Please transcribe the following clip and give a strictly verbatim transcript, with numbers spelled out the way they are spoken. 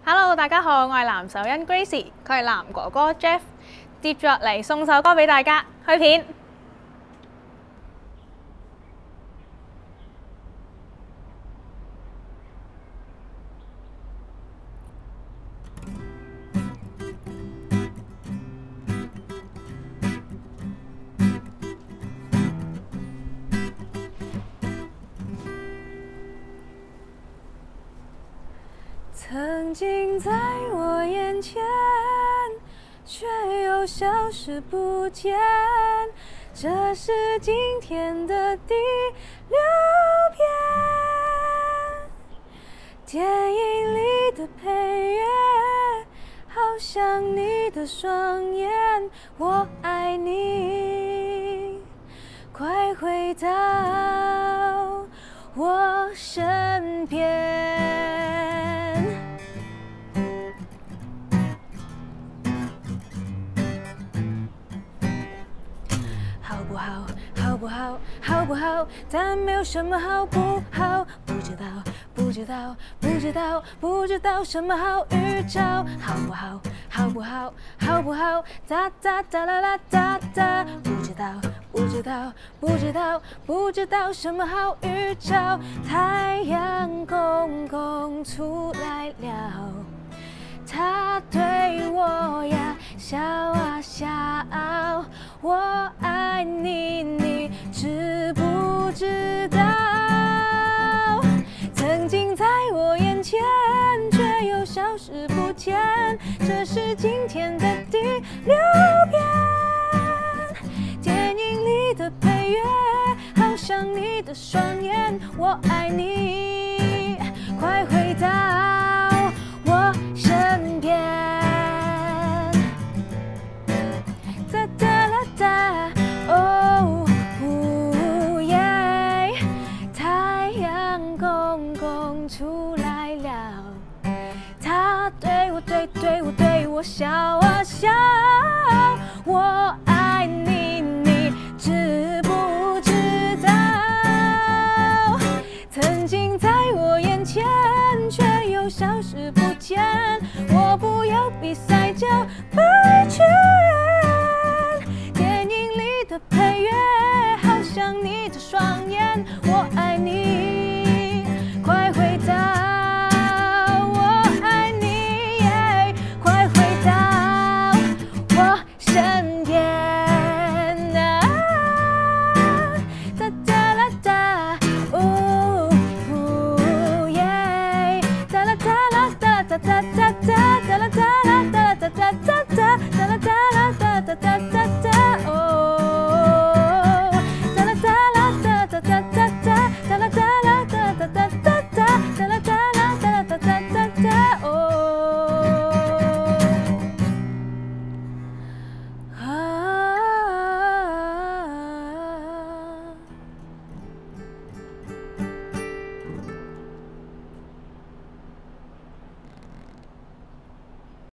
Hello， 大家好，我係藍秀欣 Gracie， 佢係藍哥哥 Jeff。接住落嚟送首歌俾大家，開片。曾经在我眼前，却又消失不见。这是今天的第六遍。电影里的配乐，好像你的双眼。我爱你，快回到我身边。好不好？好不好？好不好？但没有什么好不好。不知道，不知道，不知道，不知道什么好预兆。好不好？好不好？好不好？哒哒哒啦啦哒哒。不知道，不知道，不知道，不知道什么好预兆。太阳公公出来了。他对我呀笑啊笑，我爱你，你知不知道？曾经在我眼前，却又消失不见。这是今天的第六遍。电影里的配乐，好像你的双眼。我爱你，快回到我身边。哒哒啦哒，哦呜耶！太阳公公出来了，他对我对对我对我笑啊笑。我爱你，你知不知道？曾经在我眼前，却又消失不见。我不要比赛叫白圈。电影里的配乐，好像你的双